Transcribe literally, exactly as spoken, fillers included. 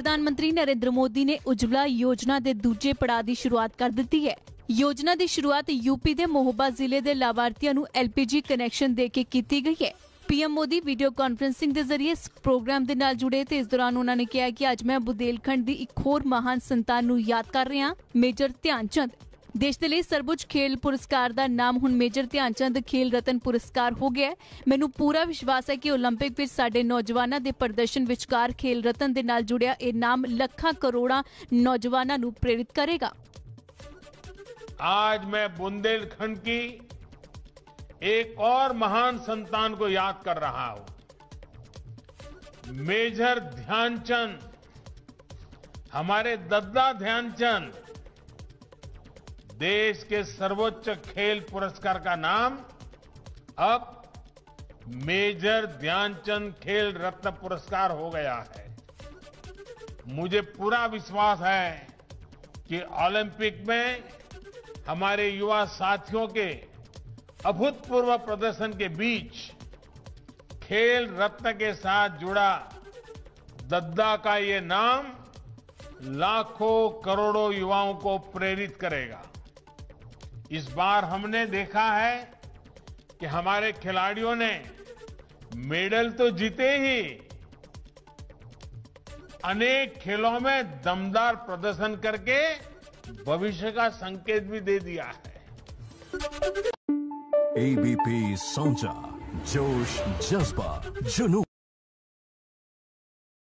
प्रधानमंत्री नरेंद्र मोदी ने उज्ज्वला योजना के दूजे पड़ाव की शुरुआत कर दी है। योजना की शुरुआत यूपी के मोहबा जिले के लाभार्थियों को एल पी जी कनैक्शन दे के की गई है। पीएम मोदी वीडियो कॉन्फ्रेंसिंग के जरिए इस प्रोग्राम के नाल जुड़े थे। इस दौरान उन्होंने कहा कि अज मैं बुंदेलखंड की एक होर महान संतान नूं याद कर रहा, मेजर ध्यानचंद। देश के लिए सर्वोच्च खेल पुरस्कार का नाम हुण मेजर ध्यानचंद खेल रत्न पुरस्कार हो गया है। मैनूं पूरा विश्वास है कि ओलंपिक विच साडे नौजवानों के प्रदर्शन विचकार खेल रत्न के नाल जुड़िया यह नाम लखां करोड़ां नौजवानों नूं प्रेरित करेगा। आज मैं बुंदेलखंड की एक और महान संतान को याद कर रहा हूं, मेजर ध्यानचंद। हमारे दद्दा ध्यानचंद देश के सर्वोच्च खेल पुरस्कार का नाम अब मेजर ध्यानचंद खेल रत्न पुरस्कार हो गया है। मुझे पूरा विश्वास है कि ओलंपिक में हमारे युवा साथियों के अभूतपूर्व प्रदर्शन के बीच खेल रत्न के साथ जुड़ा दद्दा का ये नाम लाखों करोड़ों युवाओं को प्रेरित करेगा। इस बार हमने देखा है कि हमारे खिलाड़ियों ने मेडल तो जीते ही, अनेक खेलों में दमदार प्रदर्शन करके भविष्य का संकेत भी दे दिया है। एबीपी साउंड, जोश, जज्बा, जुनून।